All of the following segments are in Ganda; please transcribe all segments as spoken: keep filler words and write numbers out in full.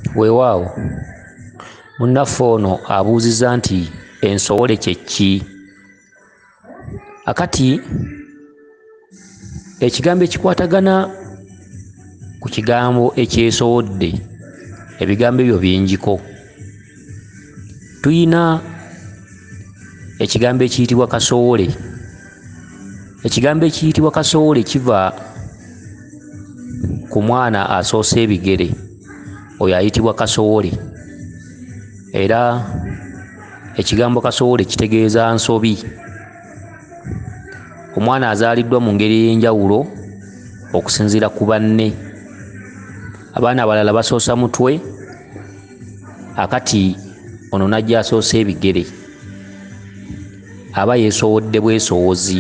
Weewaawo munnaffe ono abuuzizza nti ensowole kye ki? Akati ekigambo ekikwatagana ku kigambo ekyesowodde, ebigambo ebyo bingiko. Tuyina ekigambo ekiyitibwa kasowole. Ekigambo ekiyitibwa kasowole kiva ku mwana asoosa ebigere, oyo ayitibwa kasowole. Era ekigambo kasowole kitegeeza nsobi. Omwana azaaliddwa mu ngeri ey'enjawulo okusinziira ku banne. Abaana abalala basoosa mutwe, akati ono najja asoosa ebigere. Aba yeesowodde bwesoowozi,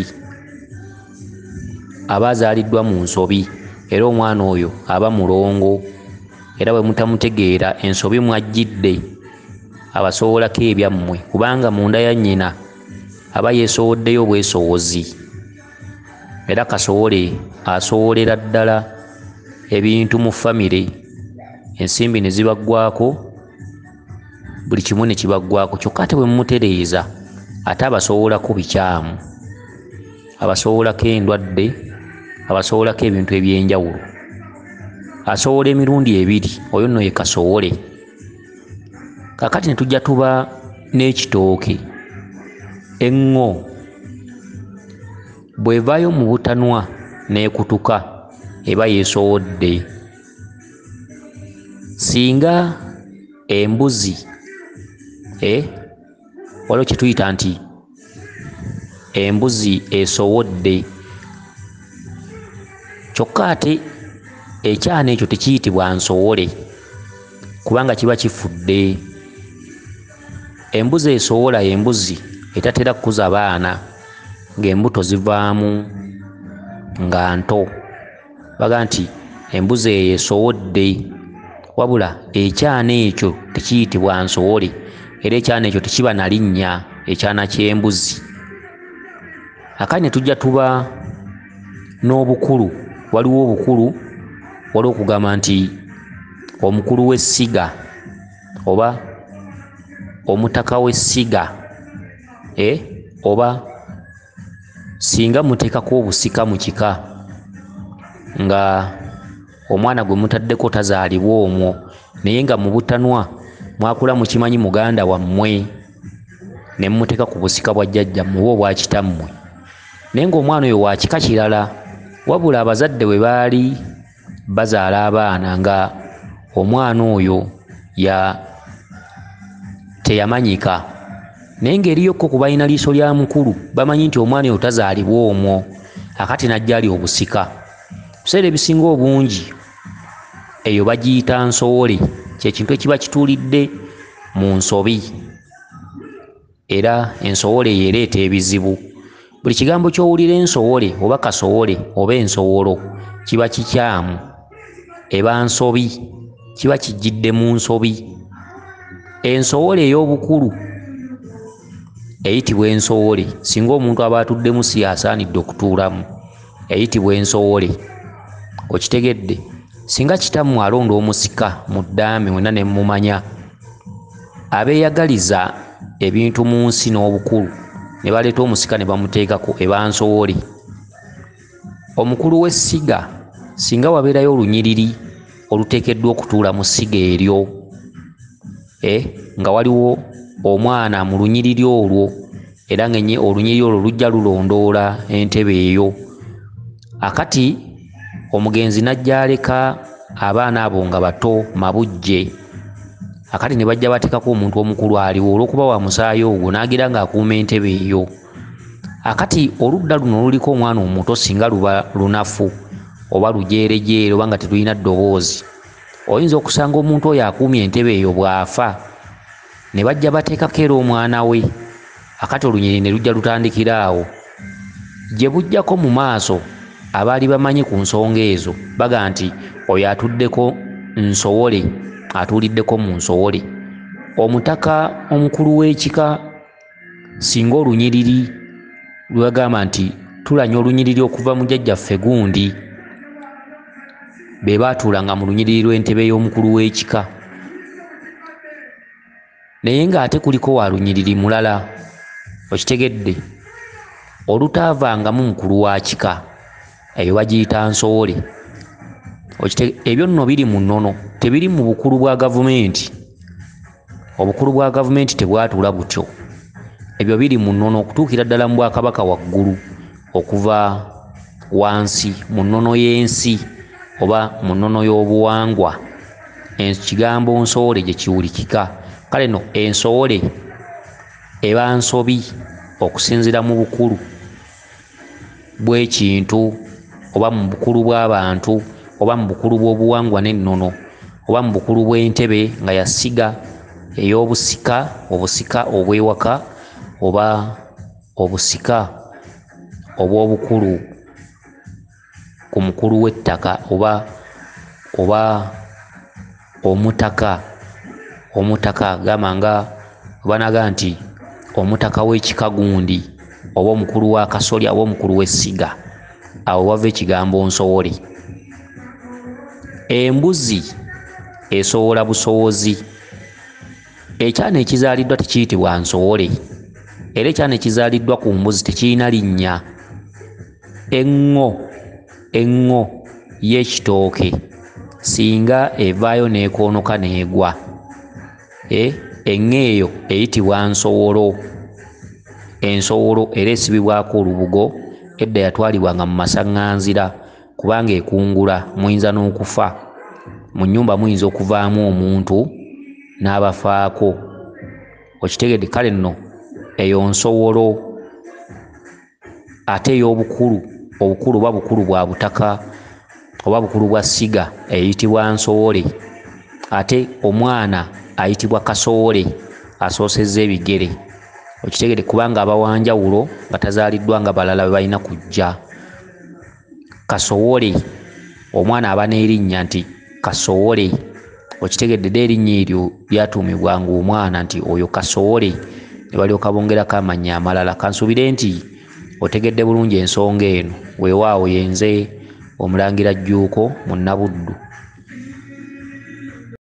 aba azaaliddwa mu nsobi, era omwana oyo aba mulongo. Era bwe mutamutegeera ensobi mwajjidde, abasowolako ebyammwe, kubanga munda ya nnyina aba yeesowoddeyo bwesoowozi. Era kasowole asowolera ddala ebintu mu famire, ensimbi ne zibaggwako, buli kimu ne kibaggwako. Kyokka ate bwe mumutereeza ate abasowolako bikyamu, abasowolako endwadde, abasowolako ebintu eby'enjawulo. Asowola emirundi ebiri, oyo nno ye kasowole. Kaakati ne tujja tuba n'ekitooke. Eŋŋo bw'evaayo mu butanwa n'ekutuka eba yeesowodde. Singa embuzi eh waliwo kye tuyita nti embuzi esowodde, kyokka ate ekyana ekyo tekiyitibwa nsowole kubanga kiba kifudde. Embuzi esowola embuzi etatera kukuza baana ng'embuto zivaamu nga nto. Baga nti embuzi eyo esowodde, wabula ekyana ekyo tekiyitibwa nsowole, era ekyana ekyo tekiba na linnya, ekyana ky'embuzi. Akati ne tujja tuba n'obukulu. Waliwo obukulu, waliwo okugamba nti omukulu w'essiga oba omutaka w'essiga, eh oba singa muteekako obusika mu kika nga omwana gwe mutaddeko tazaalibwa omwo, naye nga mu butanwa mwakula mukimanyi muganda wammwe, ne mumuteeka ku busika bwa jjajjammwe oba obwa kitammwe, naye ng'omwana oyo wa kika kirala, wabula abazadde bwe baali bazaala abaana nga omwana oyo ya teyamanyika, naye ng'eriyokko ku balina liiso lya mukulu bamanyi nti omwana oyo tazaalibwa omwo, akati najja ali obusika. Biseera ebisinga obungi eyo bagiyita nsowole, kyekintu ekiba kituulidde mu nsobi. Era ensowole eyo ereeta ebizibu. Buli kigambo ky'owulira ensowole oba kasowole oba ensowolo kiba kikyamu, eba nsobi, kiba kijjidde mu nsobi. Ensowole ey'obukulu eyitibwa ensowole, singa omuntu aba atuddemu si asaanidde okutuulamu, eyitibwa ensowole. Okitegedde? Singa kitammwe alonda omusika mu ddaame mwenna ne mumanya, abeeyagaliza ebintu mu nsi n'obukulu ne baleeta omusika ne bamuteekako, eba nsowole. Omukulu w'essiga singa wabeerayo olunyiriri oluteekeddwa okutuula mu ssiga eryo, eh nga waliwo omwana mu lunyiriri olwo, era ng'enye olunyiriri olwo lujja lulondoola entebe eyo. Akati omugenzi najja aleka abaana abo nga bato mabujje, akati ne bajja bateekako omuntu omukulu aliwo olw'okuba wa musaayi ogwo, n'agira ng'akuuma entebe eyo. Akati oludda luno luliko omwana omuto singa luba lunafu oba lujeerejeere oba nga tetulina ddoboozi, oyinza okusanga omuntu oyo akuumye entebe eyo bw'afa ne bajja bateekako era omwana we, akati olunyiriri ne lujja lutandikira awo. Gye bujjako mu maaso abaali bamanyi ku nsonga ezo baga nti oyo atuddeko nsowole, atuuliddeko mu nsowole. Omutaka omukulu w'ekika singa olunyiriri lwagamba nti tulanya olunyiriri okuva mu jjajjaffe gundi, be baatuulanga mu lunyiriri lw'entebe y'omukulu w'ekika, naye ng'ate kuliko wa lunyiriri mulala, okitegedde, olutaavangamu mukulu wa kika, eyo bagiyita Ensowole. Ebyo nno biri mu nnono, tebiri mu bukulu bwa gavumenti. Obukulu bwa gavumenti tebwatula butyo. Ebyo biri mu nnono okutuukira ddala mu Bwakabaka waggulu, okuva wansi mu nnono y'ensi oba mu nnono y'obuwangwa. Ekigambo Ensowole gye kiwulikika. Kale no Ensowole eba nsobi okusinziira mu bukulu bw'ekintu oba mu bukulu bw'abantu oba mu bukulu bw'obuwangwa n'ennono oba mu bukulu bw'entebe nga yasiga ey'obusika, obusika obw'ewaka oba obusika obw'obukulu ku mukulu w'ettaka oba oba omutaka. Omutaka gamba nga banaga nti omutaka w'ekika gundi oba omukulu wa kasolya oba omukulu w'essiga, awo wava ekigambo Nsowole. Embuzi esowola busowozi. Ekyana ekizaaliddwa tekiyitibwa Nsowole, era ekyana ekizaaliddwa ku mbuzi tekirina linnya. Eŋŋo eŋŋo y'ekitooke singa evaayo n'ekoonoka n'egwa, e eŋŋo eyo eyitibwa Nsowolo. Ensowolo era esibibwako olubugo, edda yatwalibwanga mu masaŋŋanzira kubanga ekungula, muyinza n'okufa. Mu nnyumba muyinza okuvaamu omuntu n'abafaako, okitegedde. Kale nno eyo Nsowolo. Ate ey'obukulu, obukulu oba bukulu bwa butaka oba bukulu bwa ssiga eyitibwa Nsowole. Ate omwana ayitibwa Kasowole, asoosezza ebigere, okitegedde, kubanga abawanjawulo nga tazaaliddwa nga balala bwe balina kujja. Kasowole, omwana aba n'erinnya nti Kasowole, okitegedde. Dde erinnya eryo lyatuumibwanga omwana nti oyo Kasowole, ne balyoka bongerako amannya amalala. Kansuubire nti otegedde bulungi ensonga eno. Weewaawo yenze Omulangira Jjuuko, Munnabuddu.